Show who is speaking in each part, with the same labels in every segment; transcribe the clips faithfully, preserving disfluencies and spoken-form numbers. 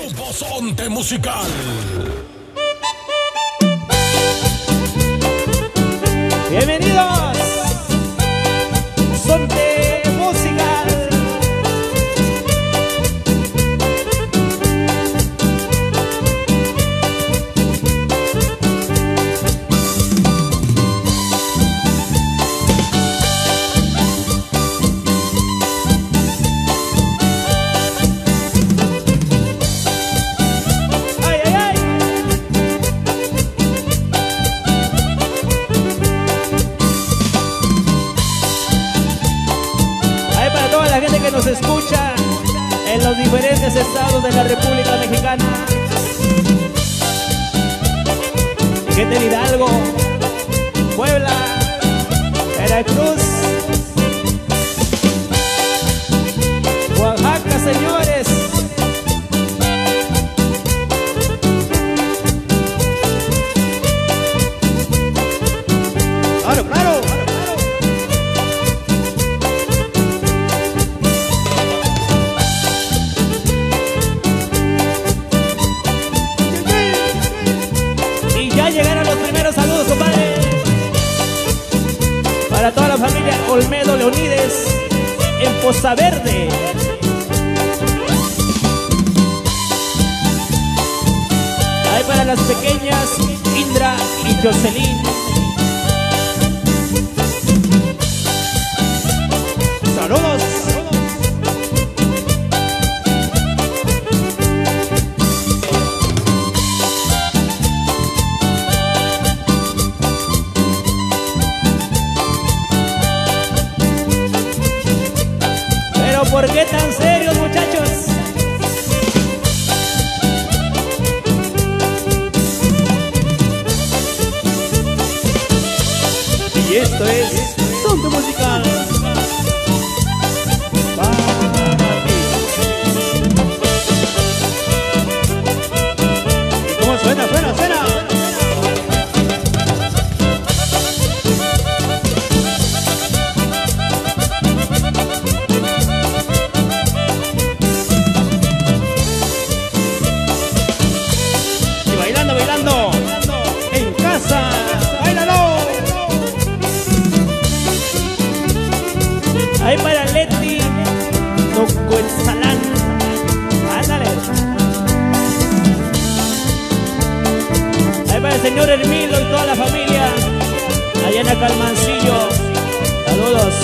Speaker 1: Grupo Sonte Musical.
Speaker 2: Bienvenidos, Sonte Musical. La gente que nos escucha en los diferentes estados de la República Mexicana, gente de Hidalgo, Puebla, Veracruz, Oaxaca, señores. Claro, claro. Llegaron los primeros saludos, compadre, para toda la familia Olmedo Leonides en Poza Verde. Hay para las pequeñas Indra y Jocelyn. Saludos. ¿Por qué tan serios, muchachos? Y esto es Sonte Musical. ¿Y cómo suena? Suena, suena. En casa, bailalo. Ahí para Leti, Toco el Salán. Ándale. Ahí para el señor Hermilo y toda la familia allá en Acalmancillo. Saludos.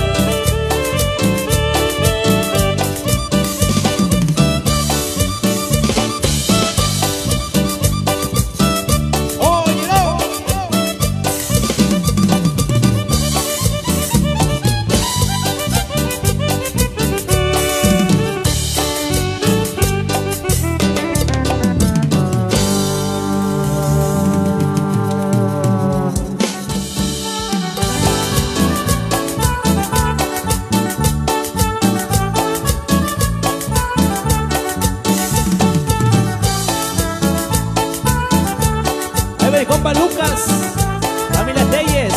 Speaker 2: Compa Lucas, familia Telles.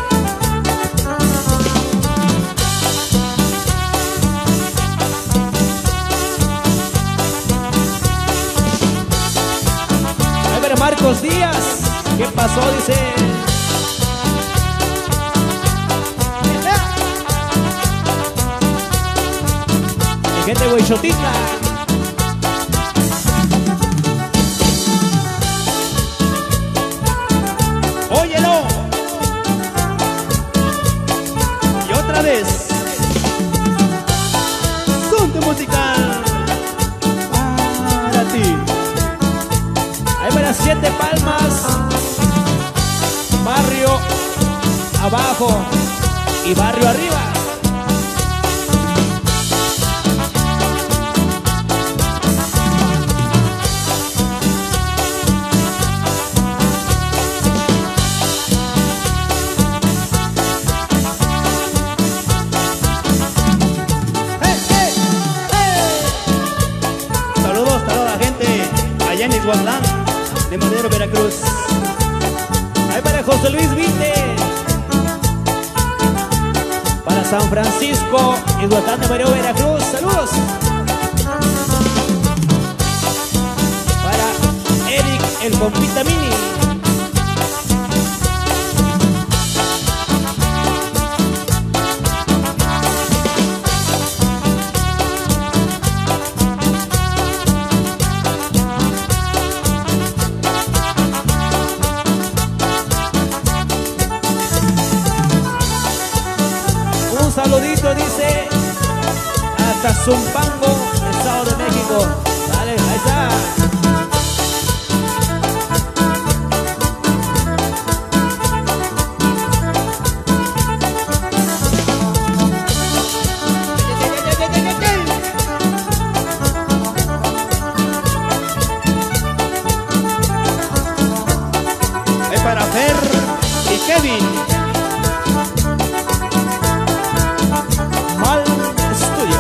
Speaker 2: A ver, Marcos Díaz, ¿qué pasó? Dice. Mi gente Huichotita. Óyelo. Y otra vez. Sonte Musical para ti. Ahí para Siete Palmas, barrio abajo y barrio arriba. Allá en Iguatlán, de Madero, Veracruz. Ahí para José Luis Vite, para San Francisco, Iguatlán de Madero, Veracruz. Saludos. el compita Mini. Un saludito dice hasta Zumpango, Estado de México. Dale, ahí está.
Speaker 3: Es para Fer y Kevin.
Speaker 2: Mal Estudio.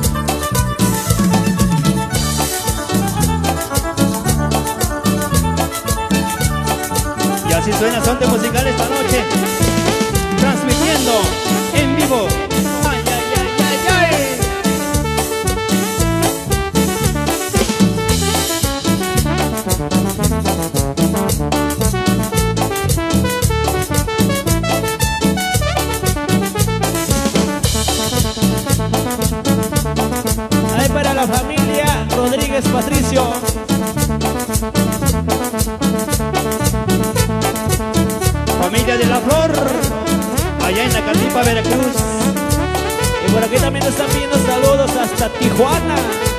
Speaker 3: Y así suena Sonte Musical esta noche, transmitiendo en vivo. Ay, ay, ay, ay, ay.
Speaker 2: Ahí para la familia Rodríguez Patricio.
Speaker 3: Familia de la Flor, allá en la Catipa, Veracruz.
Speaker 2: Y por aquí también nos están pidiendo saludos hasta Tijuana.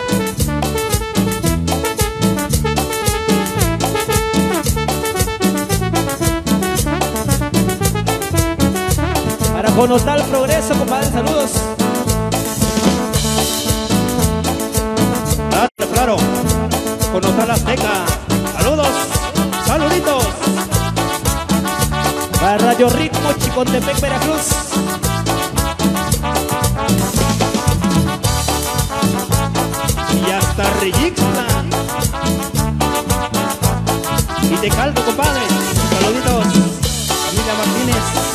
Speaker 2: Para Conotal Progreso, compadre, saludos.
Speaker 3: Claro, claro, con Hotel Azteca. Saludos, saluditos.
Speaker 2: Para Radio Ritmo, Chicontepec, Veracruz.
Speaker 3: Y hasta Rillixla. Y te caldo, compadre. Saluditos, familia Martínez.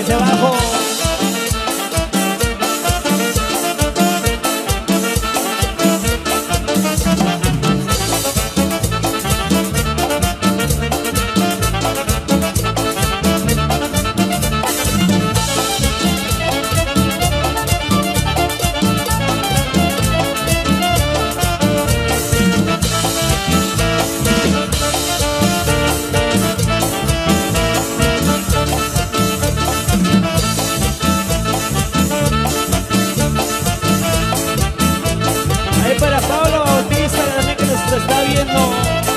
Speaker 2: hacia abajo. Para Pablo Bautista, también que nos está viendo.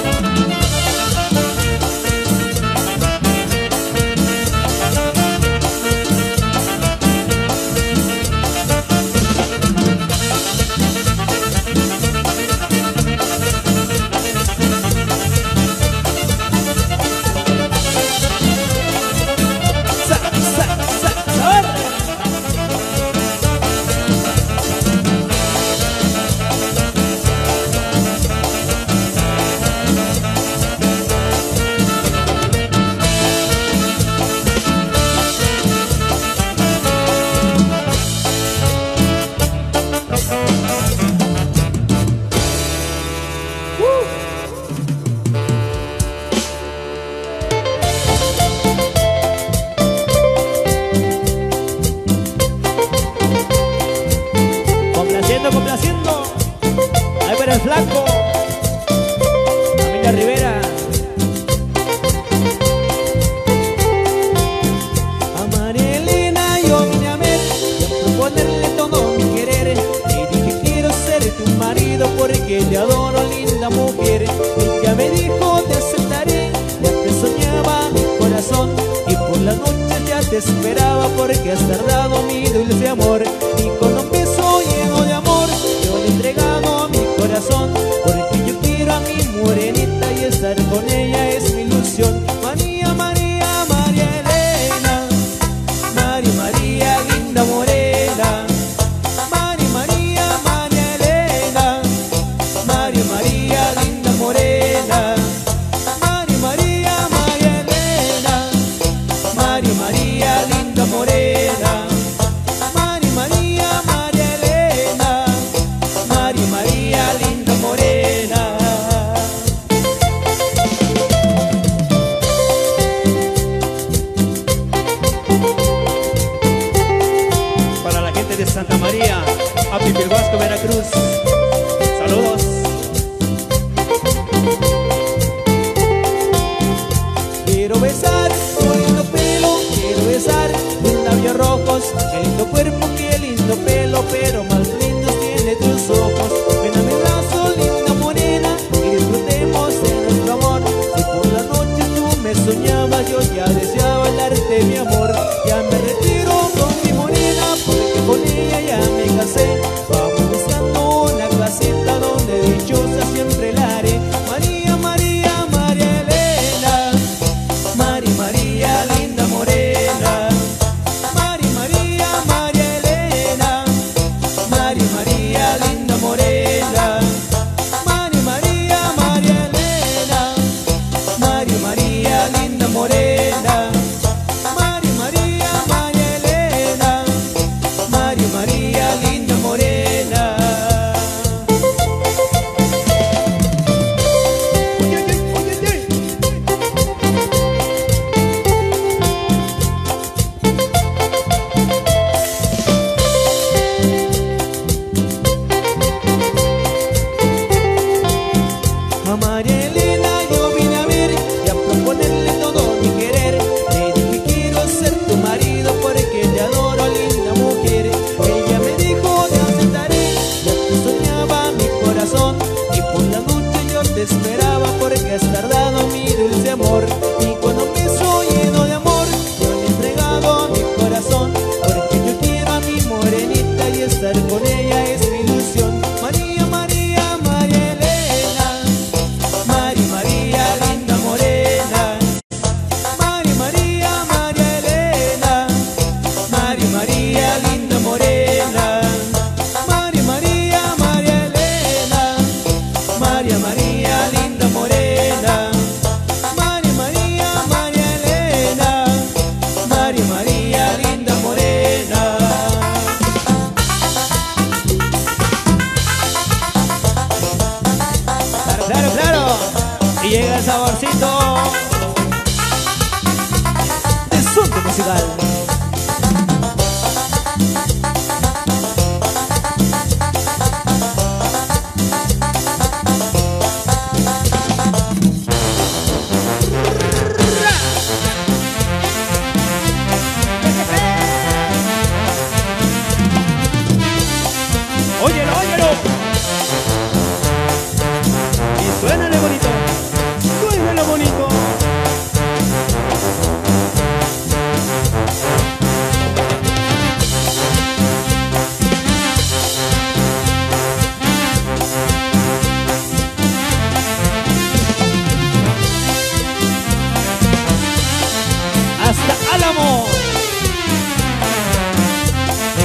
Speaker 2: Sa, sa, sa, sabor. Complaciendo, complaciendo. Ahí para el flaco. Familia Rivera. A María Elena yo vine a ver, y a proponerle todo mi querer. Y dije quiero ser tu marido porque te adoro, linda mujer. Ella me dijo te aceptaré, ya te soñaba mi corazón. Y por la noche ya te esperaba porque has tardado mi dulce amor. Y con un beso lleno de amor yo le he entregado mi corazón, porque yo quiero a mi morenita y estar con ella es mi ilusión. María, María, María Elena, María, María, linda morena. María, María, María Elena, María, María, linda morena. María, María, María Elena, María, María, linda morena. María, María, María Elena, María, María, linda morena.
Speaker 3: Para la gente de Santa María, a Pipilhuasco, Veracruz. Saludos.
Speaker 2: Quiero besar tu lindo pelo, quiero besar tus labios rojos. Qué lindo cuerpo, qué lindo pelo, pero más lindos tiene tus ojos. Ven a mi brazo, linda morena, y disfrutemos de nuestro amor. Si por la noche tú me soñabas, yo ya deseaba darte mi amor. Ya me retiro con mi morena, porque con ella ya me casé. Vamos buscando una casita donde dichosa siempre la haré. María, María, María Elena, María, María, linda morena. María, María, María Elena, María, María, linda morena. María, María, María Elena, María, María, linda morena. María, María,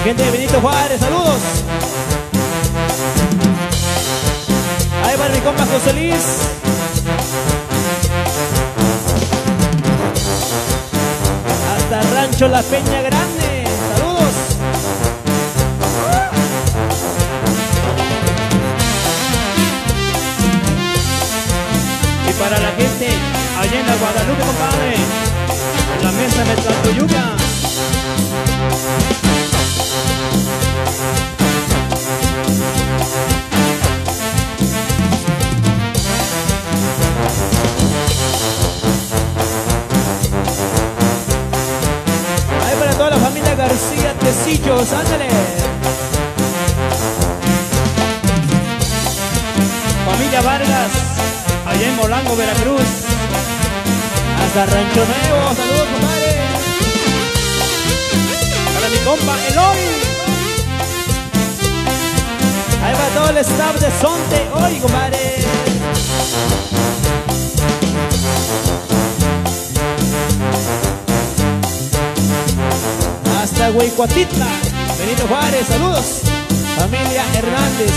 Speaker 2: gente de Benito Juárez, saludos. Ahí va mi compa José Luis. Hasta Rancho La Peña Grande, saludos.
Speaker 3: Y para la gente allá en la Guadalupe, compadre, en la mesa de Tlaltoyuca.
Speaker 2: Ahí para toda la familia García Tecillos, ándale.
Speaker 3: Familia Vargas, allá en Molango, Veracruz.
Speaker 2: Hasta Rancho Nuevo, saludos, compadre.
Speaker 3: Para mi compa Eloy.
Speaker 2: Ahí va todo el staff de Sonte hoy, compadre. Hasta Huicuatitla, Benito Juárez, saludos. Familia Hernández.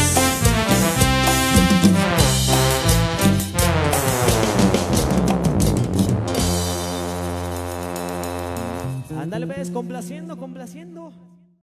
Speaker 2: Ándale, ves, complaciendo, complaciendo.